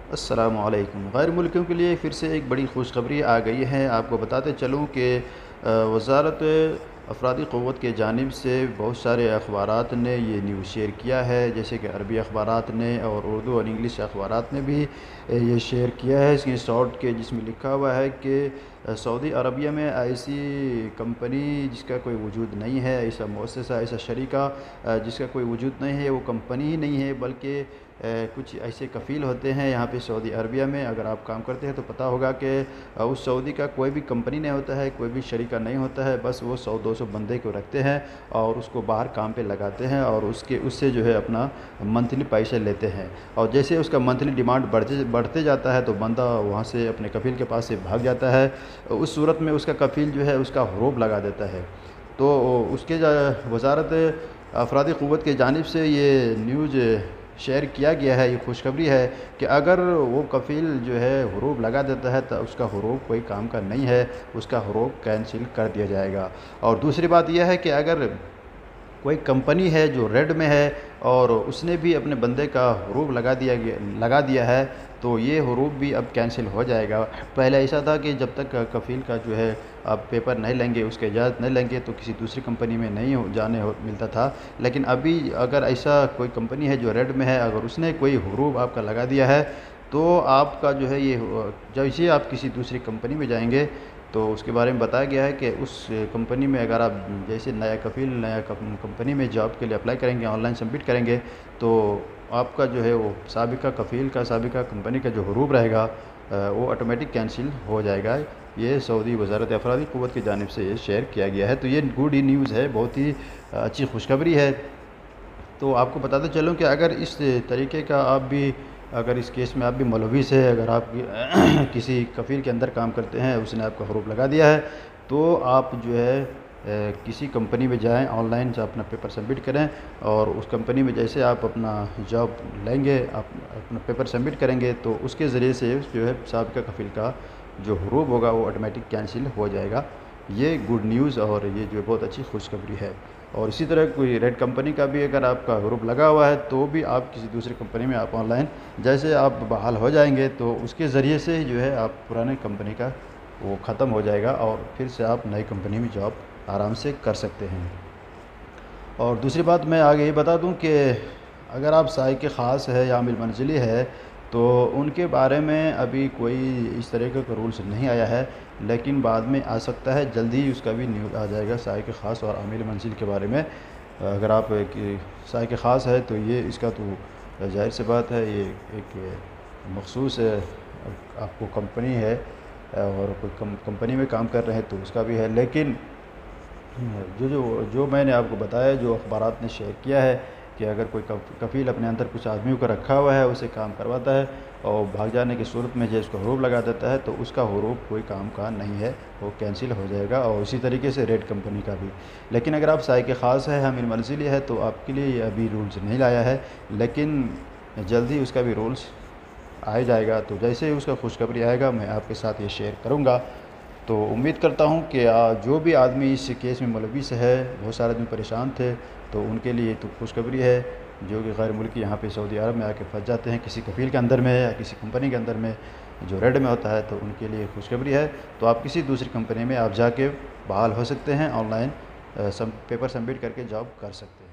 अस्सलामुअलैकुम। गैर मुल्कियों के लिए फिर से एक बड़ी खुशखबरी आ गई है। आपको बताते चलूँ कि वज़ारत अफरादी क़ुव्वत की जानिब से बहुत सारे अखबारात ने ये न्यूज़ शेयर किया है, जैसे कि अरबी अखबारात ने और उर्दू और इंग्लिश अखबारात ने भी ये शेयर किया है स्क्रीन शॉट के, जिसमें लिखा हुआ है कि सऊदी अरबिया में ऐसी कंपनी जिसका कोई वजूद नहीं है, ऐसा मुअस्ससा, ऐसा शरीका जिसका कोई वजूद नहीं है, वो कंपनी ही नहीं है बल्कि कुछ ऐसे कफ़ील होते हैं यहाँ पे सऊदी अरबिया में। अगर आप काम करते हैं तो पता होगा कि उस सऊदी का कोई भी कंपनी नहीं होता है, कोई भी शरीका नहीं होता है, बस वो 100-200 बंदे को रखते हैं और उसको बाहर काम पे लगाते हैं और उससे जो है अपना मंथली पैसे लेते हैं। और जैसे उसका मंथली डिमांड बढ़ते जाता है तो बंदा वहाँ से अपने कफ़ील के पास से भाग जाता है। उस सूरत में उसका कफ़ील जो है उसका हुरूब लगा देता है। तो उसके वज़ारत अफरादी क़ुव्वत की जानिब से ये न्यूज़ शेयर किया गया है, ये खुशखबरी है कि अगर वो कफ़ील जो है हुरूब लगा देता है तो उसका हुरूब कोई काम का नहीं है, उसका हुरूब कैंसिल कर दिया जाएगा। और दूसरी बात यह है कि अगर कोई कंपनी है जो रेड में है और उसने भी अपने बंदे का हुरूब लगा दिया है, तो ये हुरूब भी अब कैंसिल हो जाएगा। पहले ऐसा था कि जब तक कफ़ील का जो है आप पेपर नहीं लेंगे, उसके इजाज़त नहीं लेंगे तो किसी दूसरी कंपनी में नहीं मिलता था। लेकिन अभी अगर ऐसा कोई कंपनी है जो रेड में है, अगर उसने कोई हुरूब आपका लगा दिया है तो आपका जो है ये जैसे आप किसी दूसरी कंपनी में जाएंगे तो उसके बारे में बताया गया है कि उस कंपनी में अगर आप जैसे नया कफ़ील नया कंपनी में जॉब के लिए अप्लाई करेंगे, ऑनलाइन सबमिट करेंगे, तो आपका जो है वो साबिका कफ़ील का, साबिका कंपनी का जो हुरूब रहेगा वो ऑटोमेटिक कैंसिल हो जाएगा। ये सऊदी वज़ारत अफरादी क़ुव्वत की जानिब से ये शेयर किया गया है। तो ये गुड ही न्यूज़ है, बहुत ही अच्छी खुशखबरी है। तो आपको बताते चलूँ कि अगर इस तरीके का आप भी, अगर इस केस में आप भी मुलविस है, अगर आप किसी कफ़ील के अंदर काम करते हैं, उसने आपका हुरूब लगा दिया है, तो आप जो है किसी कंपनी में जाएं, ऑनलाइन से अपना पेपर सबमिट करें और उस कंपनी में जैसे आप अपना जॉब लेंगे, आप अपना पेपर सबमिट करेंगे तो उसके ज़रिए से जो है साबिका कफ़ील का जो हुरूब होगा वो ऑटोमेटिक कैंसिल हो जाएगा। ये गुड न्यूज़ और ये जो बहुत अच्छी खुशखबरी है। और इसी तरह कोई रेड कंपनी का भी अगर आपका हुरूब लगा हुआ है तो भी आप किसी दूसरी कंपनी में आप ऑनलाइन जैसे आप बहाल हो जाएंगे तो उसके ज़रिए से ही जो है आप पुराने कंपनी का वो ख़त्म हो जाएगा और फिर से आप नई कंपनी में जॉब आराम से कर सकते हैं। और दूसरी बात मैं आगे ये बता दूं कि अगर आप साइक़ ख़ास है या आमिल मंज़िली है तो उनके बारे में अभी कोई इस तरीके का रूल्स नहीं आया है, लेकिन बाद में आ सकता है, जल्दी ही उसका भी न्यूज़ आ जाएगा साइक़ ख़ास और आमिल मंज़िल के बारे में। अगर आप साइक़ ख़ास है तो ये इसका तो ज़ाहिर सी बात है, ये एक मख़सूस आपको कंपनी है और कोई कंपनी में काम कर रहे हैं तो उसका भी है। लेकिन जो जो जो मैंने आपको बताया, जो अखबारात ने शेयर किया है कि अगर कोई कफ़ील अपने अंदर कुछ आदमियों को रखा हुआ है, उसे काम करवाता है और भाग जाने की सूरत में जो उसको हुरूब लगा देता है तो उसका हुरूब कोई काम का नहीं है, वो कैंसिल हो जाएगा। और इसी तरीके से रेड कंपनी का भी। लेकिन अगर आप साइक़ ख़ास है, आमिल मंज़िली है, तो आपके लिए ये अभी रूल्स नहीं लाया है, लेकिन जल्द ही उसका भी रूल्स आ जाएगा। तो जैसे ही उसका खुशखबरी आएगा मैं आपके साथ ये शेयर करूँगा। तो उम्मीद करता हूँ कि जो भी आदमी इस केस में मुलविस है, बहुत सारे आदमी परेशान थे, तो उनके लिए तो खुशखबरी है। जो कि गैर मुल्की यहाँ पे सऊदी अरब में आके फंस जाते हैं किसी कफ़ील के अंदर में या किसी कंपनी के अंदर में जो रेड में होता है, तो उनके लिए खुशखबरी है। तो आप किसी दूसरी कंपनी में आप जाके बहाल हो सकते हैं, ऑनलाइन पेपर सबमिट करके जॉब कर सकते हैं।